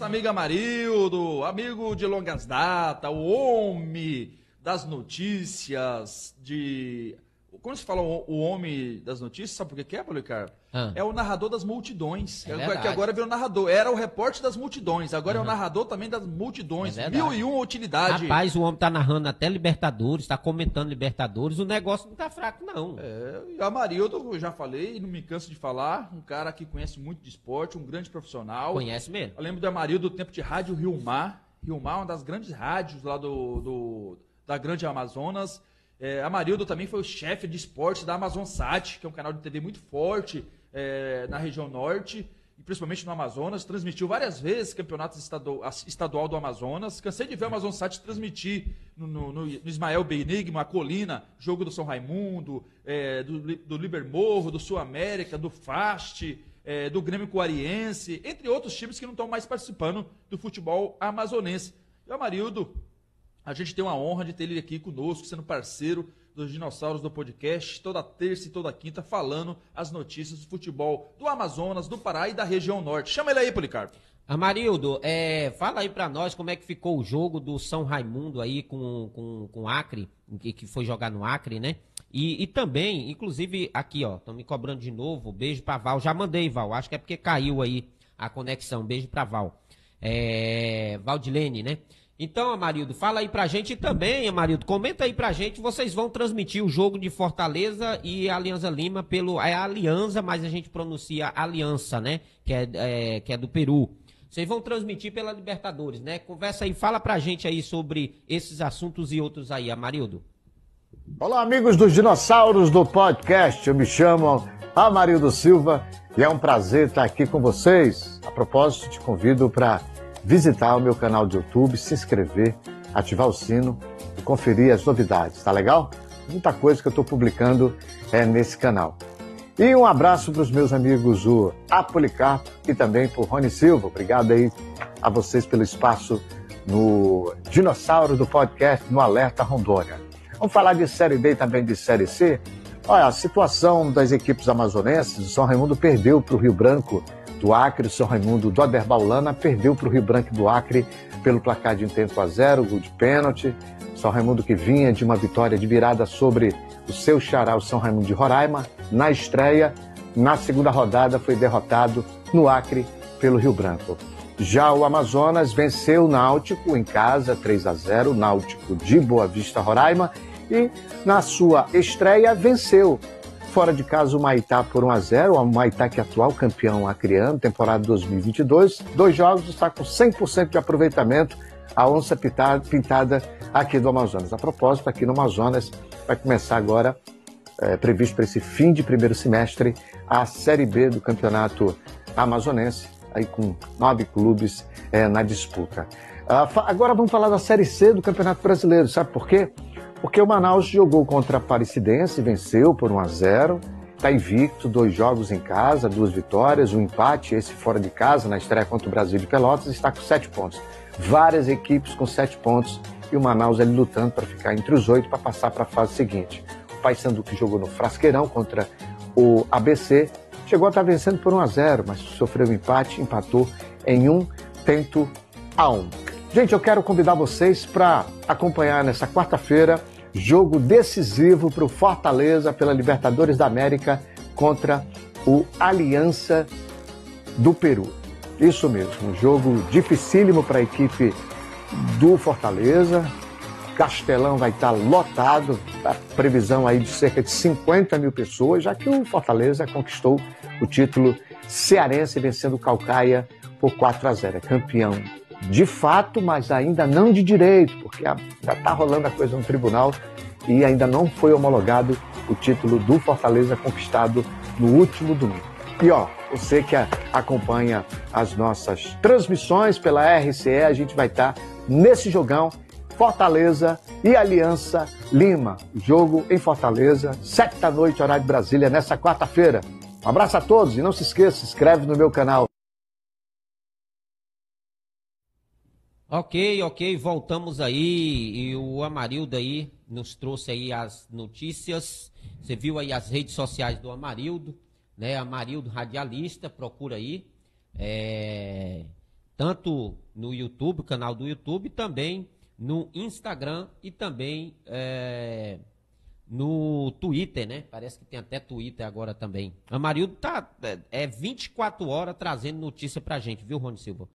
Amigo Amarildo, amigo de longas datas, o homem das notícias de... Quando se fala o homem das notícias, sabe por que é, Policarpo? É o narrador das multidões. Que agora virou narrador. Era o repórter das multidões, agora é o narrador também das multidões. 1001 utilidade. Rapaz, o homem tá narrando até Libertadores, tá comentando Libertadores, o negócio não tá fraco, não. E o Amarildo, eu já falei, não me canso de falar, um cara que conhece muito de esporte, um grande profissional. Conhece mesmo. Eu lembro do Amarildo do tempo de Rádio Rio Mar. Rio Mar, uma das grandes rádios lá da Grande Amazonas. Amarildo também foi o chefe de esportes da Amazonsat, que é um canal de TV muito forte na região norte, e principalmente no Amazonas. Transmitiu várias vezes campeonatos estadual do Amazonas. Cansei de ver o Amazonsat transmitir no Ismael Benigma, a Colina, jogo do São Raimundo, do Libermorro, do Sul América, do FAST, do Grêmio Coariense, entre outros times que não estão mais participando do futebol amazonense. E o Amarildo, a gente tem uma honra de ter ele aqui conosco, sendo parceiro dos Dinossauros do Podcast, toda terça e toda quinta, falando as notícias do futebol do Amazonas, do Pará e da região norte. Chama ele aí, Policarpo. Amarildo, fala aí pra nós como é que ficou o jogo do São Raimundo aí com o Acre, que foi jogar no Acre, né? E também, inclusive, aqui, ó, estão me cobrando de novo, beijo pra Val. Já mandei, Val, acho que é porque caiu aí a conexão. Beijo pra Val. Valdilene, né? Então, Amarildo, fala aí pra gente. E também, Amarildo, comenta aí pra gente. Vocês vão transmitir o jogo de Fortaleza e Alianza Lima pelo... É Alianza, mas a gente pronuncia Aliança, né? Que é do Peru. Vocês vão transmitir pela Libertadores, né? Conversa aí, fala pra gente aí sobre esses assuntos e outros aí, Amarildo. Olá, amigos dos Dinossauros do Podcast. Eu me chamo Amarildo Silva e é um prazer estar aqui com vocês. A propósito, te convido para visitar o meu canal de YouTube, se inscrever, ativar o sino e conferir as novidades, tá legal? Muita coisa que eu estou publicando nesse canal. E um abraço para os meus amigos, o Policarpo e também para o Rony Silva. Obrigado aí a vocês pelo espaço no Dinossauro do Podcast, no Alerta Rondônia. Vamos falar de Série D e também de Série C? Olha, a situação das equipes amazonenses, o São Raimundo perdeu para o Rio Branco do Acre, o São Raimundo do Aderbaulana perdeu para o Rio Branco do Acre pelo placar de 1-0, gol de pênalti. São Raimundo que vinha de uma vitória de virada sobre o seu xará, o São Raimundo de Roraima, na estreia. Na segunda rodada foi derrotado no Acre pelo Rio Branco. Já o Amazonas venceu o Náutico em casa, 3-0, o Náutico de Boa Vista, Roraima, e na sua estreia venceu fora de casa o Maitá por 1-0, o Maitá que é atual campeão acreano, temporada 2022, 2 jogos, está com 100% de aproveitamento, a onça pintada aqui do Amazonas. A propósito, aqui no Amazonas vai começar agora, previsto para esse fim de primeiro semestre, a Série B do Campeonato Amazonense, aí com 9 clubes na disputa. Agora vamos falar da Série C do Campeonato Brasileiro, sabe por quê? Porque o Manaus jogou contra a Aparecidense, venceu por 1-0, está invicto, 2 jogos em casa, 2 vitórias, um empate, esse fora de casa, na estreia contra o Brasil de Pelotas, está com 7 pontos. Várias equipes com 7 pontos e o Manaus ali lutando para ficar entre os 8 para passar para a fase seguinte. O Paysandu, que jogou no Frasqueirão contra o ABC, chegou a estar vencendo por 1-0, mas sofreu um empate, empatou em 1-1. Gente, eu quero convidar vocês para acompanhar nessa quarta-feira jogo decisivo para o Fortaleza pela Libertadores da América contra o Aliança do Peru. Isso mesmo, um jogo dificílimo para a equipe do Fortaleza. Castelão vai estar lotado, a previsão aí de cerca de 50 mil pessoas, já que o Fortaleza conquistou o título cearense vencendo o Caucaia por 4-0. É campeão de fato, mas ainda não de direito, porque já está rolando a coisa no tribunal e ainda não foi homologado o título do Fortaleza conquistado no último domingo. E você que acompanha as nossas transmissões pela RCE, a gente vai estar nesse jogão, Fortaleza e Aliança Lima. Jogo em Fortaleza, 7 da noite, horário de Brasília, nessa quarta-feira. Um abraço a todos e não se esqueça, se inscreve no meu canal. Ok, voltamos aí e o Amarildo aí nos trouxe aí as notícias, você viu aí as redes sociais do Amarildo, né, Amarildo Radialista, procura aí, tanto no YouTube, o canal do YouTube, também no Instagram e também no Twitter, né? Parece que tem até Twitter agora também. Amarildo tá 24 horas trazendo notícia pra gente, viu, Rony Silva?